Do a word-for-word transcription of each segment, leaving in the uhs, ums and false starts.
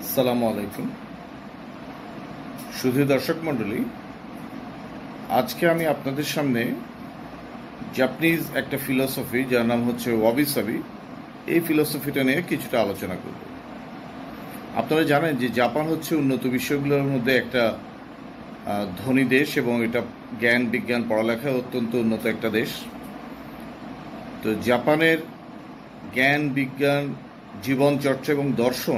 আসসালামু আলাইকুম সুধী দর্শক মণ্ডলী, আজকে আমি আপনাদের সামনে জাপানিজ একটা ফিলসফি যার নাম হচ্ছে ওয়াবি-সাবি, এই ফিলসফিটা নিয়ে কিছুটা আলোচনা করব। আপনারা জানেন যে জাপান হচ্ছে উন্নত বিশ্বগুলোর মধ্যে একটা ধনী দেশ এবং এটা জ্ঞান বিজ্ঞান পড়ালেখায় অত্যন্ত উন্নত একটা দেশ। তো জাপানের জ্ঞান বিজ্ঞান জীবনচর্চা এবং দর্শন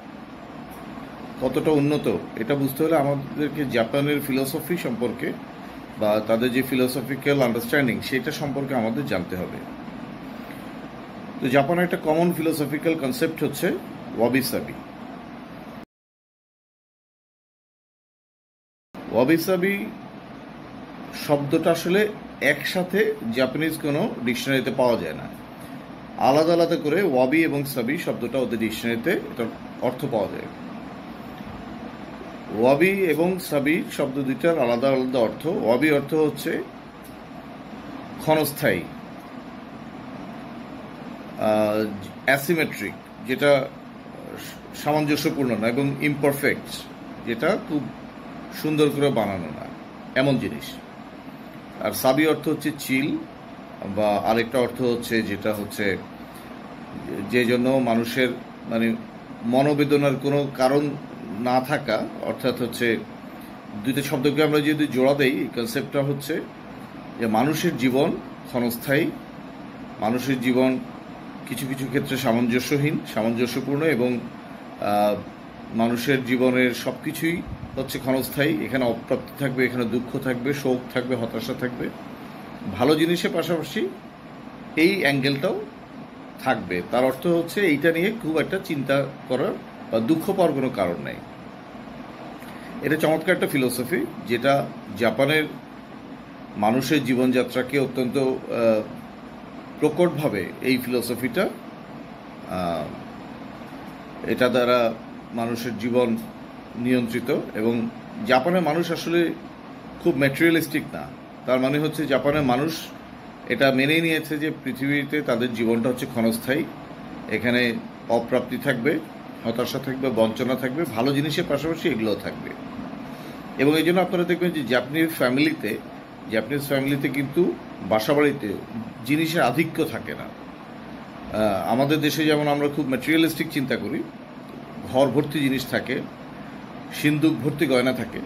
কতটা উন্নত এটা বুঝতে হলে আমাদেরকে জাপানের ফিলসফি সম্পর্কে বা তাদের যে ফিলসফিক্যাল আন্ডারস্ট্যান্ডিং সেটা সম্পর্কে আমাদের জানতে হবে। তো জাপানের একটা কমন ফিলসফিক্যাল কনসেপ্ট হচ্ছে ওয়াবি-সাবি। ওয়াবি-সাবি শব্দটা আসলে একসাথে জাপানিজ কোনো ডিকশনারিতে পাওয়া যায় না, আলাদা আলাদা করে ওয়াবি এবং সাবি শব্দটা ওদের ডিকশনারিতে এটার অর্থ পাওয়া যায়। ওয়াবি এবং সাবি শব্দ দুইটার আলাদা আলাদা অর্থ। ওয়াবি অর্থ হচ্ছে ক্ষণস্থায়ী, অ্যাসিমেট্রিক, যেটা সামঞ্জস্যপূর্ণ না, এবং ইমপারফেক্ট, যেটা খুব সুন্দর করে বানানো না এমন জিনিস। আর সাবি অর্থ হচ্ছে চিল, বা আরেকটা অর্থ হচ্ছে যেটা হচ্ছে যে জন্য মানুষের মানে মনোবেদনার কোনো কারণ না থাকা, অর্থাৎ হচ্ছে দুইটা শব্দকে আমরা যদি জোড়া দেই, কনসেপ্টটা হচ্ছে যে মানুষের জীবন ক্ষণস্থায়ী, মানুষের জীবন কিছু কিছু ক্ষেত্রে সামঞ্জস্যহীন সামঞ্জস্যপূর্ণ, এবং মানুষের জীবনের সব কিছুই হচ্ছে ক্ষণস্থায়ী। এখানে অপ্রাপ্তি থাকবে, এখানে দুঃখ থাকবে, শোক থাকবে, হতাশা থাকবে, ভালো জিনিসের পাশাপাশি এই অ্যাঙ্গেলটাও থাকবে। তার অর্থ হচ্ছে এইটা নিয়ে খুব একটা চিন্তা করার বা দুঃখ পাওয়ার কোনো কারণ নেই। এটা চমৎকার একটা ফিলোসফি, যেটা জাপানের মানুষের জীবনযাত্রাকে অত্যন্ত প্রকটভাবে এই ফিলোসফিটা এটা দ্বারা মানুষের জীবন নিয়ন্ত্রিত। এবং জাপানের মানুষ আসলে খুব ম্যাটেরিয়ালিস্টিক না। তার মানে হচ্ছে জাপানের মানুষ এটা মেনেই নিয়েছে যে পৃথিবীতে তাদের জীবনটা হচ্ছে ক্ষণস্থায়ী, এখানে অপ্রাপ্তি থাকবে, হতাশা থাকবে, বঞ্চনা থাকবে, ভালো জিনিসের পাশাপাশি এগুলোও থাকবে। এবং এই জন্য আপনারা দেখবেন যে জাপানিজ ফ্যামিলিতে জাপানিজ ফ্যামিলিতে কিন্তু বাসাবাড়িতে জিনিসের আধিক্য থাকে না। আমাদের দেশে যেমন আমরা খুব ম্যাটেরিয়ালিস্টিক চিন্তা করি, ঘর ভর্তি জিনিস থাকে, সিন্দুক ভর্তি গয়না থাকে,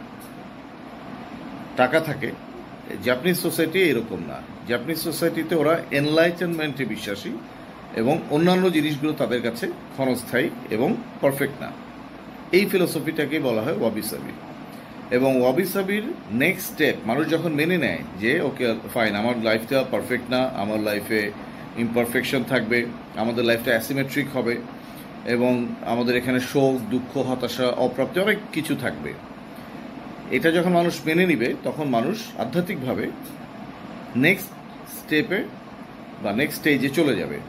টাকা থাকে। জাপানিজ সোসাইটি এরকম না। জাপানিজ সোসাইটিতে ওরা এনলাইটেনমেন্টে বিশ্বাসী, এবং অন্যান্য জিনিসগুলো তাদের কাছে ক্ষণস্থায়ী এবং পারফেক্ট না। এই ফিলোসফিটাকে বলা হয় ওয়াবি-সাবি। এবং ওয়াবি-সাবির নেক্সট স্টেপ মানুষ যখন মেনে নেয় যে ওকে ফাইন, আমার লাইফটা পারফেক্ট না, আমার লাইফে ইমপারফেকশন থাকবে, আমাদের লাইফটা অ্যাসিমেট্রিক হবে, এবং আমাদের এখানে শোক দুঃখ হতাশা অপ্রাপ্তি অনেক কিছু থাকবে। এটা যখন মানুষ মেনে নিবে তখন মানুষ আধ্যাত্মিকভাবে নেক্সট স্টেপে বা নেক্সট স্টেজে চলে যাবে।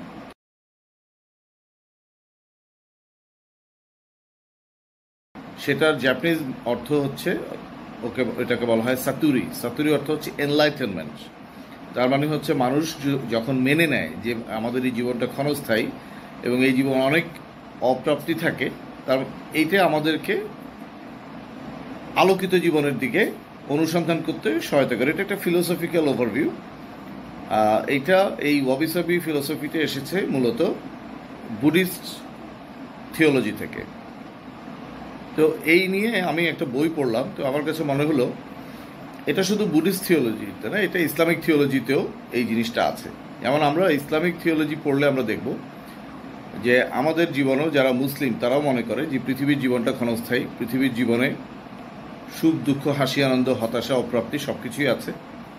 সেটার জাপানিজ অর্থ হচ্ছে ওকে এটাকে বলা হয় সাতুরি। সাতুরি অর্থ হচ্ছে এনলাইটেনমেন্ট। তার মানে হচ্ছে মানুষ যখন মেনে নেয় যে আমাদের এই জীবনটা ক্ষণস্থায়ী এবং এই জীবন অনেক অপ্রাপ্তি থাকে, তার এইটা আমাদেরকে আলোকিত জীবনের দিকে অনুসন্ধান করতে সহায়তা করে। এটা একটা ফিলোসফিক্যাল ওভারভিউ। এইটা এই ওয়াবি-সাবি ফিলোসফিতে এসেছে মূলত বুদ্ধিস্ট থিওলজি থেকে। তো এই নিয়ে আমি একটা বই পড়লাম, তো আমার কাছে মনে হলো এটা শুধু বুদ্ধিস্ট থিওলজিতে না, এটা ইসলামিক থিওলজিতেও এই জিনিসটা আছে। যেমন আমরা ইসলামিক থিওলজি পড়লে আমরা দেখব যে আমাদের জীবনেও যারা মুসলিম তারাও মনে করে যে পৃথিবীর জীবনটা ক্ষণস্থায়ী, পৃথিবীর জীবনে সুখ দুঃখ হাসি আনন্দ হতাশা অপ্রাপ্তি সব কিছুই আছে।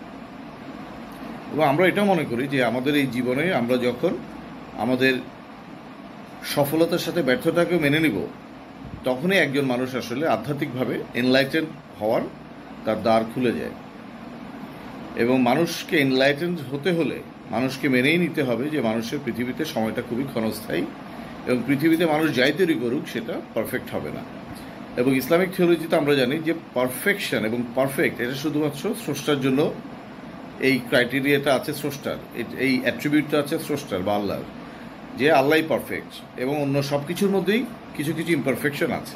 এবং আমরা এটাও মনে করি যে আমাদের এই জীবনে আমরা যখন আমাদের সফলতার সাথে ব্যর্থতাকে মেনে নিব, তখনই একজন মানুষ আসলে আধ্যাত্মিকভাবে এনলাইটেন হওয়ার তার দ্বার খুলে যায়। এবং মানুষকে এনলাইটেন হতে হলে মানুষকে মেনেই নিতে হবে যে মানুষের পৃথিবীতে সময়টা খুবই ক্ষণস্থায়ী, এবং পৃথিবীতে মানুষ যাই তৈরি করুক সেটা পারফেক্ট হবে না। এবং ইসলামিক থিওলজিতে আমরা জানি যে পারফেকশন এবং পারফেক্ট এটা শুধুমাত্র স্রষ্টার জন্য, এই ক্রাইটেরিয়াটা আছে স্রষ্টার, এই অ্যাট্রিবিউটটা আছে স্রষ্টার বা আল্লাহর। যে আল্লাহই পারফেক্ট এবং অন্য সব কিছুর মধ্যেই কিছু কিছু ইমপারফেকশন আছে।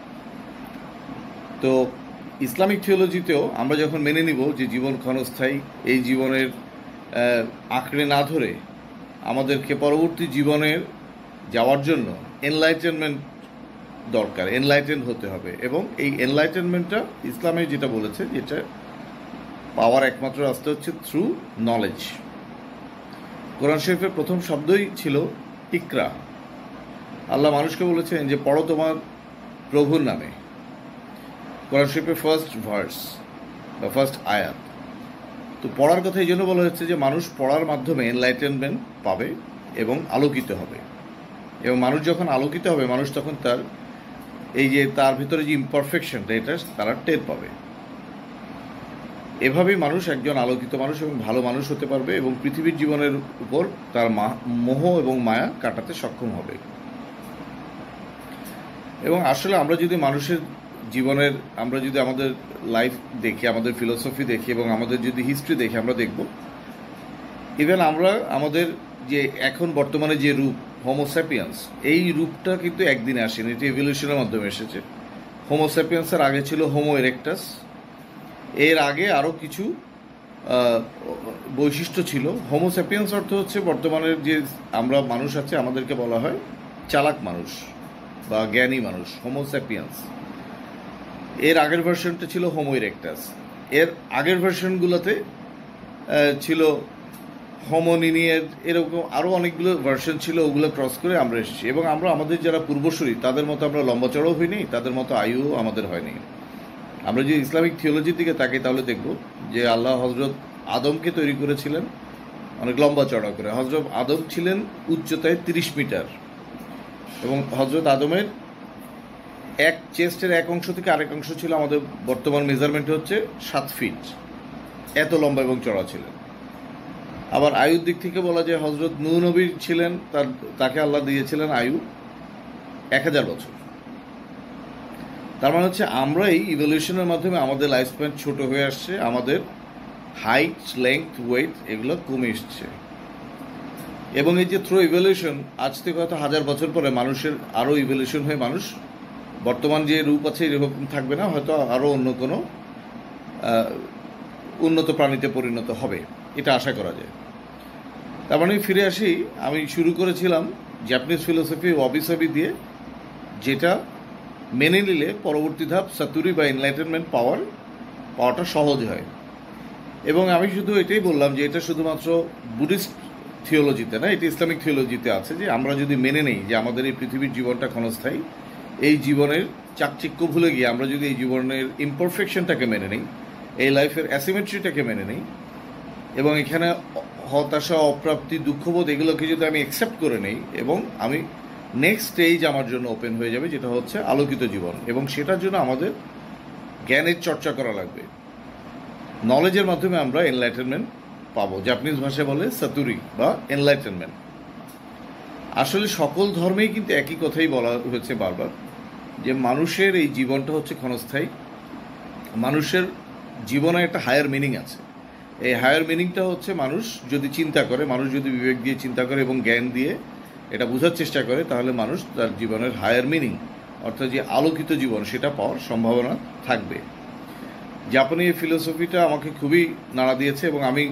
তো ইসলামিক থিওলজিতেও আমরা যখন মেনে নিব যে জীবন ক্ষণস্থায়ী, এই জীবনের আঁকড়ে না ধরে আমাদেরকে পরবর্তী জীবনের যাওয়ার জন্য এনলাইটেনমেন্ট দরকার, এনলাইটেন হতে হবে, এবং এই এনলাইটেনমেন্টটা ইসলামে যেটা বলেছে যেটা পাওয়ার একমাত্র রাস্তা হচ্ছে থ্রু নলেজ। কোরআন শরীফের প্রথম শব্দই ছিল ইকরা। আল্লাহ মানুষকে বলেছেন যে পড়ো তোমার প্রভুর নামে। কোরআন শরীফের ফার্স্ট ভার্স বা ফার্স্ট আয়াত। তো পড়ার কথা এই জন্য বলা হচ্ছে যে মানুষ পড়ার মাধ্যমে এনলাইটেনমেন্ট পাবে এবং আলোকিত হবে, এবং মানুষ যখন আলোকিত হবে মানুষ তখন তার এই যে তার ভিতরে যে ইমপারফেকশনটা এটা তারা টের পাবে। এভাবেই মানুষ একজন আলোকিত মানুষ এবং ভালো মানুষ হতে পারবে এবং পৃথিবীর জীবনের উপর তার মোহ এবং মায়া কাটাতে সক্ষম হবে। এবং আসলে আমরা যদি মানুষের জীবনের আমরা যদি আমাদের লাইফ দেখি, আমাদের ফিলোসফি দেখি এবং আমাদের যদি হিস্ট্রি দেখি, আমরা দেখব ইভেন আমরা আমাদের যে এখন বর্তমানে যে রূপ হোমোস্যাপিয়েন্স, এই রূপটা কিন্তু একদিনে আসেনি, এটি এভলিউশনের মাধ্যমে এসেছে। হোমোস্যাপিয়েন্সের আগে ছিল হোমো এরেক্টাস, এর আগে আরও কিছু বৈশিষ্ট্য ছিল। হোমোস্যাপিয়েন্স অর্থ হচ্ছে বর্তমানের যে আমরা মানুষ আছে আমাদেরকে বলা হয় চালাক মানুষ বা জ্ঞানী মানুষ, হোমোস্যাপিয়েন্স। এর আগের ভার্সনটা ছিল হোমো ইরেক্টাস, এর আগের ভার্সনগুলোতে ছিল হোমোনিনিয়ের, এরকম আরও অনেকগুলো ভার্সন ছিল, ওগুলো ক্রস করে আমরা এসেছি। এবং আমরা আমাদের যারা পূর্বসূরি তাদের মতো আমরা লম্বা চড়াও হইনি, তাদের মতো আয়ুও আমাদের হয়নি। আমরা যদি ইসলামিক থিওলজির দিকে তাকাই তাহলে দেখব যে আল্লাহ হজরত আদমকে তৈরি করেছিলেন অনেক লম্বা চড়া করে। হজরত আদম ছিলেন উচ্চতায় তিরিশ মিটার এবং হজরত আদমের এক চেস্টের এক অংশ থেকে আরেক অংশ ছিল আমাদের বর্তমান মেজারমেন্ট হচ্ছে সাত ফিট, এত লম্বা এবং চড়া ছিলেন। আবার আয়ুর দিক থেকে বলা যায় হজরত নূহ নবী ছিলেন, তার তাকে আল্লাহ দিয়েছিলেন আয়ু এক হাজার বছর। তার মানে হচ্ছে আমরা এই ইভলিউশনের মাধ্যমে আমাদের লাইফ স্প্যান ছোট হয়ে আসছে, আমাদের হাইট, লেংথ, ওয়েট এগুলো কমে এসছে। এবং এই যে থ্রু ইভলিউশন, আজ থেকে হয়তো হাজার বছর পরে মানুষের আরও ইভলিউশন হয়ে মানুষ বর্তমান যে রূপ আছে এরকম থাকবে না, হয়তো আরও অন্য কোনো উন্নত প্রাণীতে পরিণত হবে, এটা আশা করা যায়। তার মানে ফিরে আসি, আমি শুরু করেছিলাম জাপানিজ ফিলোসফি ওয়াবি-সাবি দিয়ে, যেটা মেনে নিলে পরবর্তী ধাপ সাতুরি বা এনলাইটেনমেন্ট পাওয়ার পাওয়াটা সহজ হয়। এবং আমি শুধু এটাই বললাম যে এটা শুধুমাত্র বুদ্ধিস্ট থিওলজিতে না, এটা ইসলামিক থিওলজিতে আছে যে আমরা যদি মেনে নেই যে আমাদের এই পৃথিবীর জীবনটা ক্ষণস্থায়ী, এই জীবনের চাকচিক্য ভুলে গিয়ে আমরা যদি এই জীবনের ইমপারফেকশনটাকে মেনে নিই, এই লাইফের অ্যাসিমেট্রিটাকে মেনে নিই, এবং এখানে হতাশা, অপ্রাপ্তি, দুঃখবোধ এগুলোকে যদি আমি অ্যাকসেপ্ট করে নেই, এবং আমি নেক্সট স্টেজ আমার জন্য ওপেন হয়ে যাবে যেটা হচ্ছে আলোকিত জীবন, এবং সেটার জন্য আমাদের জ্ঞানের চর্চা করা লাগবে। নলেজের মাধ্যমে আমরা এনলাইটেনমেন্ট পাবো, জাপানিজ ভাষায় বলে সাতুরি বা এনলাইটেনমেন্ট। আসলে সকল ধর্মেই কিন্তু একই কথাই বলা হয়েছে বারবার, যে মানুষের এই জীবনটা হচ্ছে ক্ষণস্থায়ী, মানুষের জীবনে একটা হায়ার মিনিং আছে। এই হায়ার মিনিংটা হচ্ছে মানুষ যদি চিন্তা করে, মানুষ যদি বিবেক দিয়ে চিন্তা করে এবং জ্ঞান দিয়ে এটা বোঝার চেষ্টা করে, তাহলে মানুষ তার জীবনের হায়ার মিনিং অর্থাৎ যে আলোকিত জীবন সেটা পাওয়ার সম্ভাবনা থাকবে। জাপানি এই ফিলোসফিটা আমাকে খুবই নাড়া দিয়েছে এবং আমি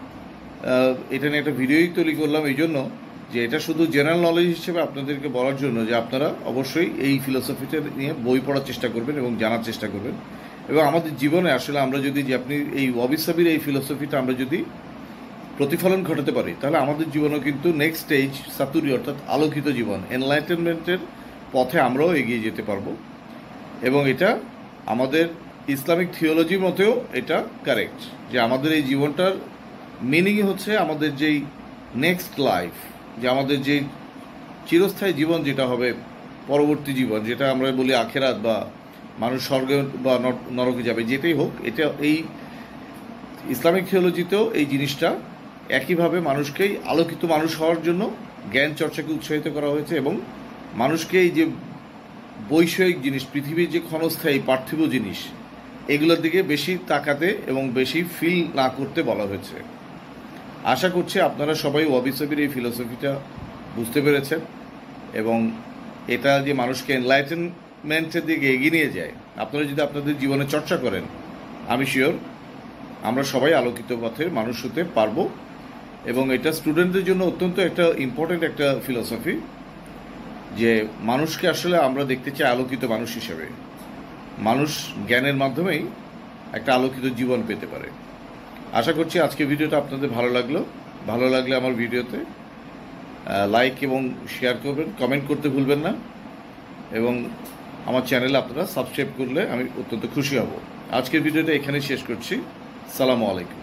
এটা নিয়ে একটা ভিডিওই তৈরি করলাম এই জন্য যে এটা শুধু জেনারেল নলেজ হিসেবে আপনাদেরকে বলার জন্য যে আপনারা অবশ্যই এই ফিলোসফিটা নিয়ে বই পড়ার চেষ্টা করবেন এবং জানার চেষ্টা করবেন। এবং আমাদের জীবনে আসলে আমরা যদি যে আপনি এই ওয়াবি-সাবির এই ফিলোসফিটা আমরা যদি প্রতিফলন ঘটাতে পারি, তাহলে আমাদের জীবনেও কিন্তু নেক্সট স্টেজ সাতুরি অর্থাৎ আলোকিত জীবন, এনলাইটেনমেন্টের পথে আমরাও এগিয়ে যেতে পারবো। এবং এটা আমাদের ইসলামিক থিওলজির মতেও এটা কারেক্ট যে আমাদের এই জীবনটার মিনিংই হচ্ছে আমাদের যেই নেক্সট লাইফ, যে আমাদের যেই চিরস্থায়ী জীবন যেটা হবে পরবর্তী জীবন, যেটা আমরা বলি আখেরাত বা মানুষ স্বর্গে বা নরকে যাবে, যেটাই হোক, এটা এই ইসলামিক থিওলজিতেও এই জিনিসটা একইভাবে মানুষকেই আলোকিত মানুষ হওয়ার জন্য জ্ঞান চর্চাকে উৎসাহিত করা হয়েছে এবং মানুষকে এই যে বৈষয়িক জিনিস, পৃথিবীর যে ক্ষণস্থায়ী পার্থিব জিনিস, এগুলোর দিকে বেশি তাকাতে এবং বেশি ফিল না করতে বলা হয়েছে। আশা করছি আপনারা সবাই ওয়াবি-সাবির এই ফিলোসফিটা বুঝতে পেরেছেন এবং এটা যে মানুষকে এনলাইটেনমেন্টের দিকে এগিয়ে নিয়ে যায়, আপনারা যদি আপনাদের জীবনে চর্চা করেন, আমি শিওর আমরা সবাই আলোকিত পথের মানুষ হতে পারবো। এবং এটা স্টুডেন্টদের জন্য অত্যন্ত একটা ইম্পর্টেন্ট একটা ফিলসফি যে মানুষকে আসলে আমরা দেখতে চাই আলোকিত মানুষ হিসেবে। মানুষ জ্ঞানের মাধ্যমেই একটা আলোকিত জীবন পেতে পারে। আশা করছি আজকে ভিডিওটা আপনাদের ভালো লাগলো। ভালো লাগলে আমার ভিডিওতে লাইক এবং শেয়ার করবেন, কমেন্ট করতে ভুলবেন না এবং আমার চ্যানেলে আপনারা সাবস্ক্রাইব করলে আমি অত্যন্ত খুশি হব। আজকের ভিডিওটা এখানেই শেষ করছি। সালামু আলাইকুম।